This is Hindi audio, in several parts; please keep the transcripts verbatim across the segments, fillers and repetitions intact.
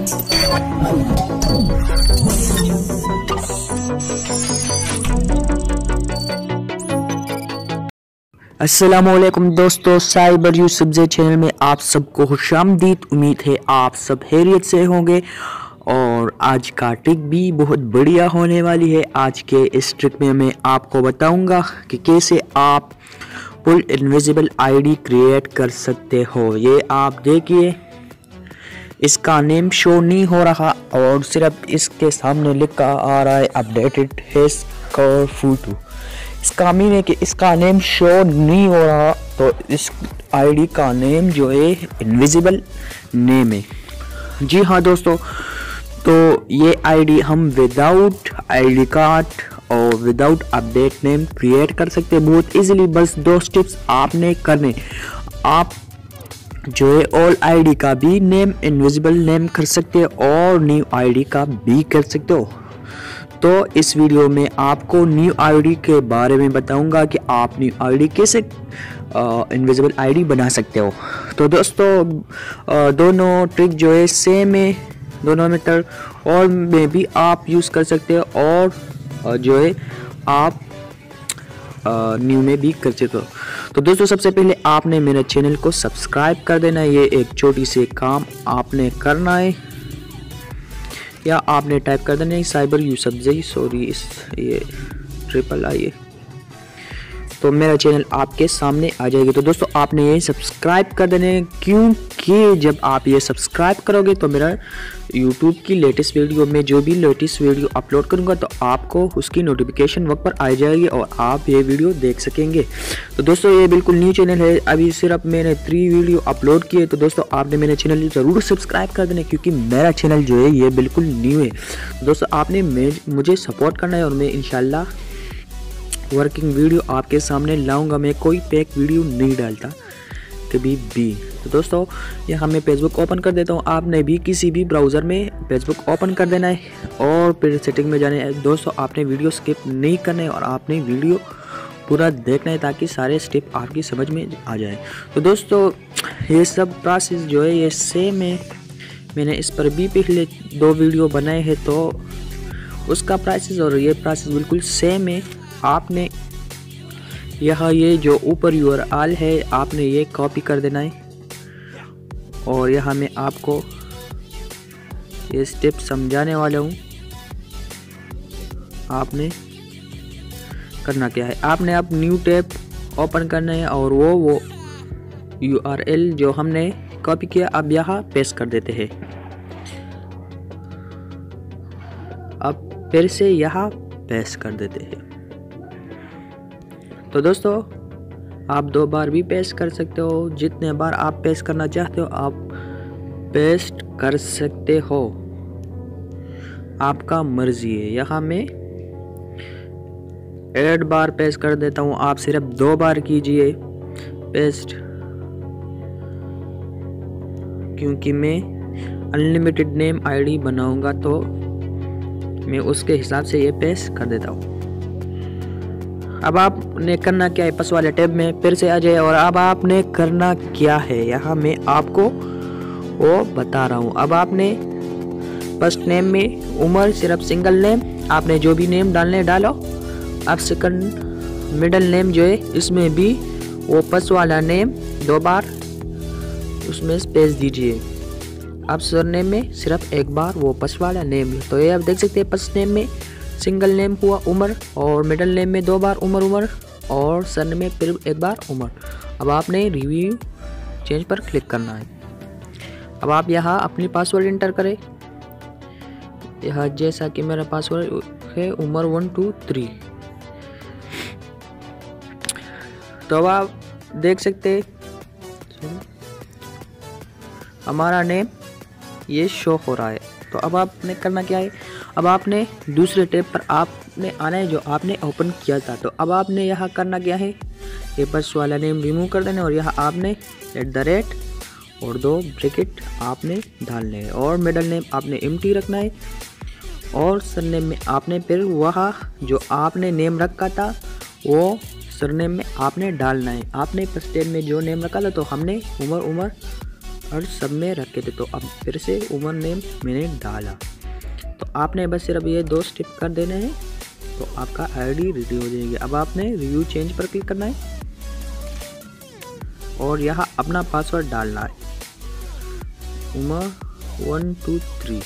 अस्सलामुअलैकुम दोस्तों, साइबर यूसुफ चैनल में आप सबको खुशामदीद। उम्मीद है आप सब खैरियत से होंगे और आज का ट्रिक भी बहुत बढ़िया होने वाली है। आज के इस ट्रिक में मैं आपको बताऊंगा कि कैसे आप फुल इनविजिबल आईडी क्रिएट कर सकते हो। ये आप देखिए, इसका नेम शो नहीं हो रहा और सिर्फ इसके सामने लिखा आ रहा है अपडेटेड हैश कवर फोटो। इसका मीन है कि इसका नेम शो नहीं हो रहा, तो इस आईडी का नेम जो है इनविजिबल नेम है। जी हाँ दोस्तों, तो ये आईडी हम विदाउट आईडी कार्ड और विदाउट अपडेट नेम क्रिएट कर सकते हैं बहुत इजीली। बस दो स्टेप्स आपने करने, आप जो है ओल्ड आईडी का भी नेम इनविजिबल नेम कर सकते हैं और न्यू आईडी का भी कर सकते हो। तो इस वीडियो में आपको न्यू आईडी के बारे में बताऊंगा कि आप न्यू आईडी कैसे इनविजिबल आईडी बना सकते हो। तो दोस्तों आ, दोनों ट्रिक जो है सेम है, दोनों मेथड और में भी आप यूज़ कर सकते हो और आ, जो है आप न्यू में भी कर सकते हो। तो दोस्तों सबसे पहले आपने मेरे चैनल को सब्सक्राइब कर देना है। ये एक छोटी सी काम आपने करना है, या आपने टाइप कर देना है साइबर यूसुफ जी, सॉरी इस ये ट्रिपल आई है, तो मेरा चैनल आपके सामने आ जाएगी। तो दोस्तों आपने ये सब्सक्राइब कर देना है, क्योंकि जब आप ये सब्सक्राइब करोगे तो मेरा यूट्यूब की लेटेस्ट वीडियो में जो भी लेटेस्ट वीडियो अपलोड करूंगा तो आपको उसकी नोटिफिकेशन वक्त पर आ जाएगी और आप ये वीडियो देख सकेंगे। तो दोस्तों ये बिल्कुल न्यू चैनल है, अभी सिर्फ मैंने थ्री वीडियो अपलोड किए। तो दोस्तों आपने मेरे चैनल ज़रूर सब्सक्राइब कर देना, क्योंकि मेरा चैनल जो है ये बिल्कुल न्यू है। तो दोस्तों आपने मुझे सपोर्ट करना है और मैं इंशाल्लाह वर्किंग वीडियो आपके सामने लाऊंगा। मैं कोई फेक वीडियो नहीं डालता कभी भी। तो दोस्तों यहाँ मैं फेसबुक ओपन कर देता हूँ, आपने भी किसी भी ब्राउज़र में फेसबुक ओपन कर देना है और फिर सेटिंग में जाना है। दोस्तों आपने वीडियो स्किप नहीं करना है और आपने वीडियो पूरा देखना है ताकि सारे स्टेप आपकी समझ में आ जाए। तो दोस्तों ये सब प्रोसेस जो है ये सेम है, मैंने इस पर भी पहले दो वीडियो बनाए हैं, तो उसका प्रोसेस और ये प्रोसेस बिल्कुल सेम है। आपने यहाँ ये जो ऊपर यूआरएल है आपने ये कॉपी कर देना है और यहाँ मैं आपको ये स्टेप समझाने वाला हूँ। आपने करना क्या है, आपने अब न्यू टैब ओपन करना है और वो वो यूआरएल जो हमने कॉपी किया अब यहाँ पेस्ट कर देते हैं। अब फिर से यहाँ पेस्ट कर देते हैं। तो दोस्तों आप दो बार भी पेस्ट कर सकते हो, जितने बार आप पेस्ट करना चाहते हो आप पेस्ट कर सकते हो, आपका मर्जी है। यहाँ मैं एड बार पेस्ट कर देता हूँ, आप सिर्फ दो बार कीजिए पेस्ट, क्योंकि मैं अनलिमिटेड नेम आईडी बनाऊंगा तो मैं उसके हिसाब से ये पेस्ट कर देता हूँ। अब आपने करना क्या है, पस वाले टैब में फिर से आ जाए और अब आपने करना क्या है यहाँ मैं आपको वो बता रहा हूँ। अब आपने फर्स्ट नेम में उमर सिर्फ सिंगल नेम, आपने जो भी नेम डालने डालो। अब सेकंड मिडिल नेम जो है इसमें भी वो पस वाला नेम दो बार उसमें स्पेस दीजिए। अब सरनेम में सिर्फ एक बार वो पस वाला नेम। तो ये आप देख सकते हैं फर्स्ट नेम में सिंगल नेम हुआ उमर और मिडिल नेम में दो बार उमर उमर और सरनेम में फिर एक बार उमर। अब आपने रिव्यू चेंज पर क्लिक करना है। अब आप यहाँ अपनी पासवर्ड इंटर करें, यहाँ जैसा कि मेरा पासवर्ड है उमर वन टू थ्री। तो अब आप देख सकते हैं हमारा नेम ये शो हो रहा है। तो अब आपने करना क्या है, अब आपने दूसरे टैब पर आपने आना है जो आपने ओपन किया था। तो अब आपने यहाँ करना क्या है, ये फर्स्ट वाला नेम रिमूव कर देना और यहाँ आपने एट द रेट और दो ब्रैकेट आपने डालने हैं और मिडल नेम आपने एम्प्टी रखना है और सरनेम में आपने फिर वह जो आपने नेम रखा था वो सरनेम में आपने डालना है। आपने फर्स्ट टैब में जो नेम रखा था तो हमने उमर उमर और सब में रखे थे। तो अब फिर से उमर नेम मैंने डाला। तो आपने बस सिर्फ ये दो स्टेप कर देने हैं तो आपका आईडी रेडी हो जाएगी। अब आपने रिव्यू चेंज पर क्लिक करना है और यहाँ अपना पासवर्ड डालना है, उमर वन टू थ्री।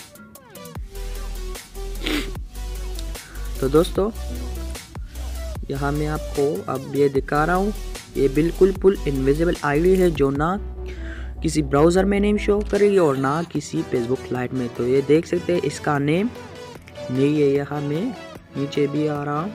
तो दोस्तों यहाँ मैं आपको अब ये दिखा रहा हूँ, ये बिल्कुल फुल इनविजिबल आईडी है जो ना किसी ब्राउज़र में नेम शो करेगी और ना किसी फेसबुक लाइट में। तो ये देख सकते हैं इसका नेम नहीं है, यहाँ मैं नीचे भी आ रहा हूँ।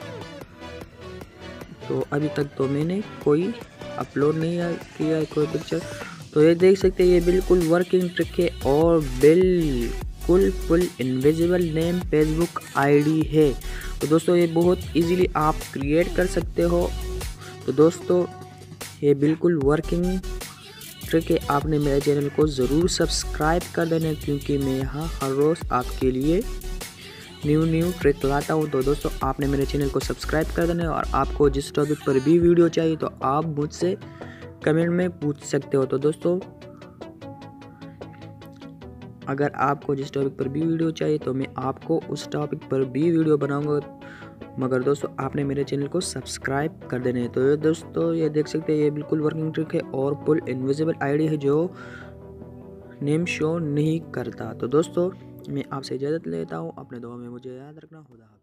तो अभी तक तो मैंने कोई अपलोड नहीं किया है कोई पिक्चर। तो ये देख सकते हैं ये बिल्कुल वर्किंग ट्रिक है और बिल्कुल full invisible name Facebook ID है। तो दोस्तों ये बहुत इजीली आप क्रिएट कर सकते हो। तो दोस्तों ये बिल्कुल वर्किंग ट्रिक है, आपने मेरे चैनल को ज़रूर सब्सक्राइब कर देना क्योंकि मैं यहाँ हर रोज़ आपके लिए न्यू न्यू ट्रिक लाता हूँ। तो दोस्तों आपने मेरे चैनल को सब्सक्राइब कर देना और आपको जिस टॉपिक पर भी वीडियो चाहिए तो आप मुझसे कमेंट में पूछ सकते हो। तो दोस्तों अगर आपको जिस टॉपिक पर भी वीडियो चाहिए तो मैं आपको उस टॉपिक पर भी वीडियो बनाऊंगा, मगर दोस्तों आपने मेरे चैनल को सब्सक्राइब कर देना है। तो ये दोस्तों ये देख सकते हैं ये बिल्कुल वर्किंग ट्रिक है और फुल इनविजिबल आईडी है जो नेम शो नहीं करता। तो दोस्तों मैं आपसे इजाज़त लेता हूँ, अपने दुआ में मुझे याद रखना। खुदा हाफ़िज़।